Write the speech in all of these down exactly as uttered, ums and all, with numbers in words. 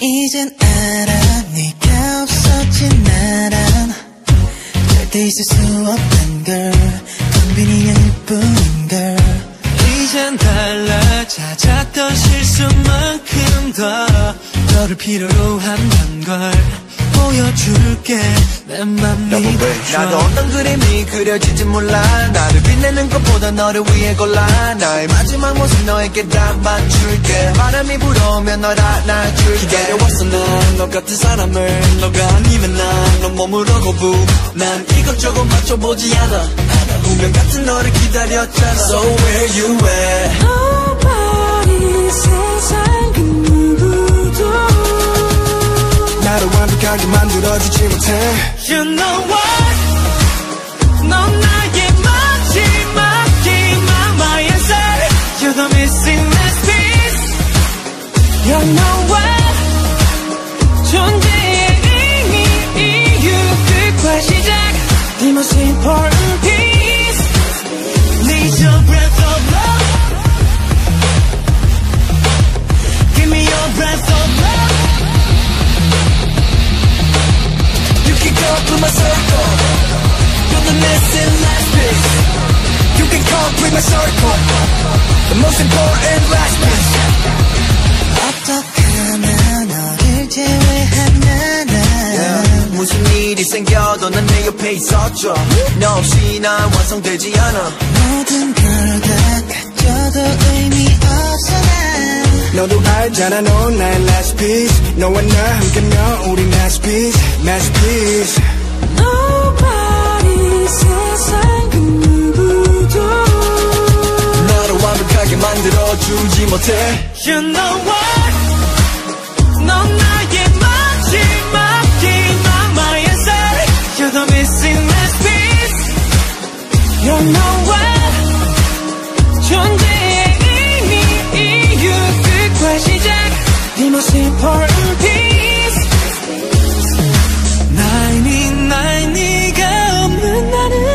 이젠 알아 네가 없었지 나란 절대 있을 수 없단 걸 덤빈 인연뿐인걸 이젠 달라 잦았던 실수만큼 더 너를 필요로 한단 걸 보여줄게 내 맘 믿어줘 나도 어떤 그림이 그려질지 몰라 나를 빛내는 것보다 너를 위해 골라 나의 마지막 모습 너에게 다 맞출게 바람이 불어오면 널 안아줄게 기다려왔어 난 너 같은 사람을 너가 아니면 난 너 몸으로 거부 난 이것저것 맞춰보지 않아 운명 같은 너를 기다렸잖아 So where you at Nobody 세상 그 누구도 나를 완벽하게 만들어주지 못해 You know what 넌 나의 마지막 희망 My answer You're the missing last piece You know what 존재의 의미 이유 끝과 시작 The most important piece Need your breath of love Give me your breath of love You can complete my circle You're the missing last piece You can complete my circle The most important last piece 어떻게 하나 너를 제외하나 yeah. 무슨 일이 생겨도 난 내 옆에 있었죠 너 없이 난 완성되지 않아 모든 걸 다 가져도 의미 없어 난 너도 알잖아 넌 나의 last piece 너와 나 함께면 우리 masterpiece masterpiece Nobody 세상 그 누구도 너를 완벽하게 만들어주지 못해 You know what 넌 나의 마지막 희망 My answer You're the missing last piece You know what 존재의 의미 이유 끝과 시작 The most important piece 나이 네가 없는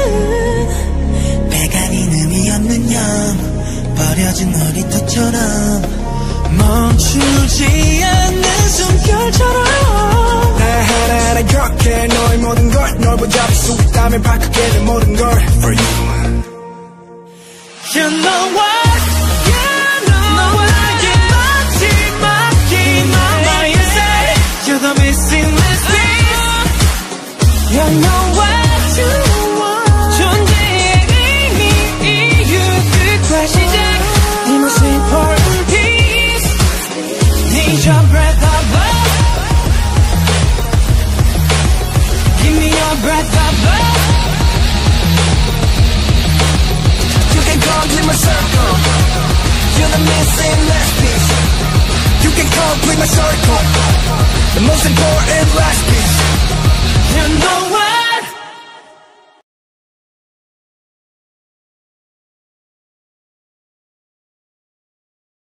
나는 배가린 의미 없는 영 버려진 놀이터처럼 멈추지 않는 숨결처럼 나 하나하나 격해 너의 모든 걸 널 붙잡을 수 있다면 바꾸게 된 모든 걸 For you You know what You know what 나의 마지막 희망 My answer You're the missing last piece You know what You know what 존재의 의미 이유 끝과 시작 The most important piece Need your breath of love Give me your breath of love You can complete my circle You're the missing last piece You can complete my circle The most important last piece You know what